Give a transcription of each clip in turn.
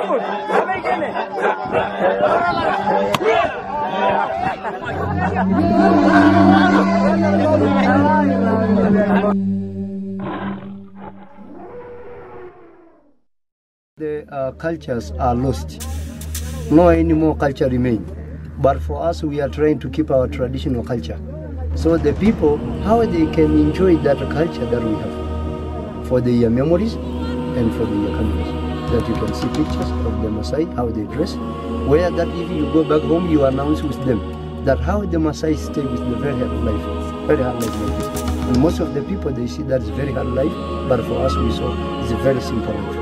The cultures are lost. No any more culture remain. But for us, we are trying to keep our traditional culture. So the people, how they can enjoy that culture that we have for their memories and for their countries. That you can see pictures of the Maasai, how they dress, where that if you go back home, you announce with them that how the Maasai stay with the very hard life like this. And most of the people, they see that it's very hard life, but for us, we saw it's a very simple life.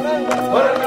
Ora